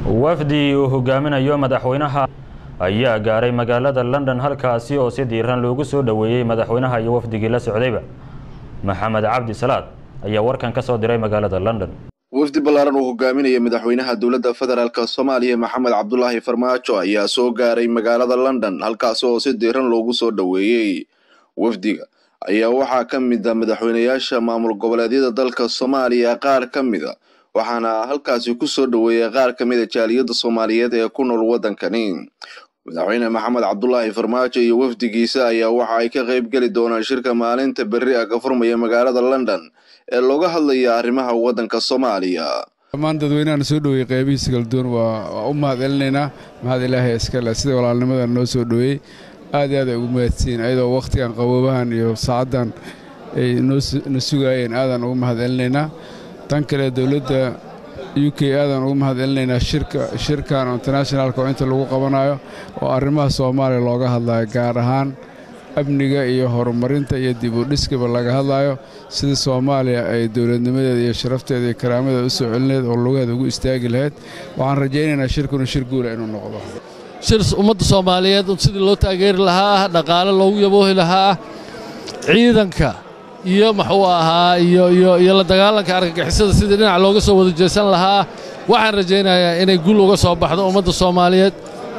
wafdi uu hogaaminayo madaxweynaha ayaa gaaray magaalada London halkaasi oo si diiran loogu soo dhaweeyay madaxweynaha iyo wafdigii la socdayba. Maxamed Cabdi Salaad ayaa warkan ka soo diray magaalada London. wafdi ballaaran uu hogaaminayo madaxweynaha dawladda federaalka Soomaaliya Maxamed Cabdullaahi Farmaajo ayaa soo gaaray magaalada London halkaas oo si diiran loogu soo dhaweeyay. wafdiga ayaa waxaa ka mid ah madaxweynayaasha maamul goboleedyada dalka Soomaaliya qaar ka mid ah waxaana halkaasi ku soo dhaweeyay qaar ka mid ah jaaliyada Soomaaliyeed ee ku nool wadankani. madaxweyne Maxamed Cabdullaahi Farmaajo iyo wafdigiisa ayaa waxa ay ka qayb gali doonaan shirka maalinta berri ah ka furmaya magaalada London ee looga hadlayo arrimaha wadanka Soomaaliya. dhammaan dadweynaha soo dhaweeyay qaybihiisa kala duwan waa u mahadcelinaynaa mahad Ilaahay iska leh sida walaalnimada noo soo dhaweeyay aad iyo aad ugu mahadsiin ayadoo waqtigan qaboobahan iyo saacadan ay noo sugayeen aadan ugu mahadcelinaynaa. tan kale dawladda UK aadan ugu mahadcelinaynaa shirkan internationalka oo inta lagu qabanayo oo arrimaha Soomaaliya looga hadlayo gaar ahaan amniga iyo horumarinta iyo dib u dhiskaba laga hadlayo sida Soomaaliya ay dawladnimadeeda iyo sharafteeda iyo karaamadeeda u soo celineed oo lugaheeda ugu istaagi lahayd. waxaan rajaynaynaa shirkuna shir guul ah inuu noqdo shir ummadda Soomaaliyeed sidii loo taageeri lahaa dhaqaale loogu yaboohi lahaa ciidanka iyo maxuu ahaa iyo la dagaalanka argagixisada sidii dhinac looga soo wada jeesan lahaa. waxaan rajaynayaa inay guul uga soo baxdo ummadda Soomaaliyeed.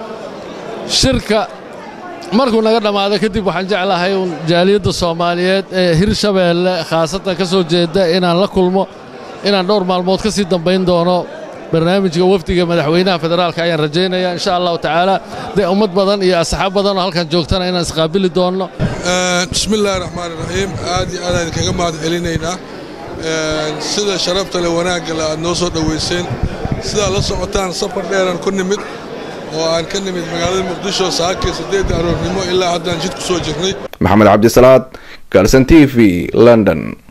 shirka markuu naga dhamaado kadib waxaan jeclahay jaaliyada Soomaaliyeed ee Hirshabeelle khaasatan ka soo jeeda inaan la kulmo inaan dhowr maalmood ka sii dambeyn doono barnaamijka wafdiga madaxweynaha federaalka ayaan rajaynayaa insha Allah taala ummad badan iyo asxaab badan oo halkan joogtana inaan isqaabili doono. bismillaahir rahmaanir rahiim aad iyo aad kaga mahadcelinaynaa sida sharafta leh wanaagga la noo soo dhaweyseen sida la socotaan safar dheeran ku nimid oo aan ka nimid magaalada Muqdisho saakay 8 aroornimo ilaa haddaan jid ku soo jirnay. Maxamed Cabdi Salaad, Galsan TV, London.